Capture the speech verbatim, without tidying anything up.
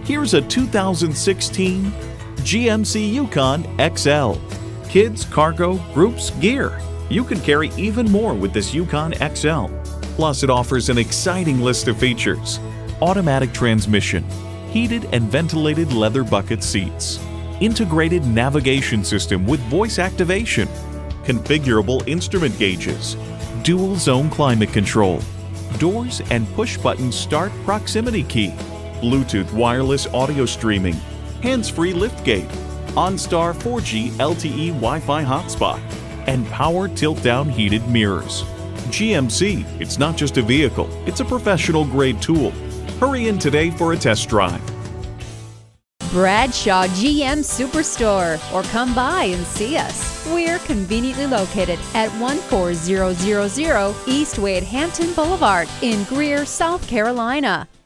Here's a two thousand sixteen G M C Yukon X L. Kids, cargo, groups, gear. You can carry even more with this Yukon X L. Plus, it offers an exciting list of features: automatic transmission, heated and ventilated leather bucket seats, integrated navigation system with voice activation, configurable instrument gauges, dual zone climate control, doors and push-button start proximity key, Bluetooth wireless audio streaming, hands-free liftgate, OnStar four G L T E Wi-Fi hotspot, and power tilt-down heated mirrors. G M C, it's not just a vehicle, it's a professional-grade tool. Hurry in today for a test drive. Bradshaw G M Superstore, or come by and see us. We're conveniently located at one four zero zero zero East Wade Hampton Boulevard in Greer, South Carolina.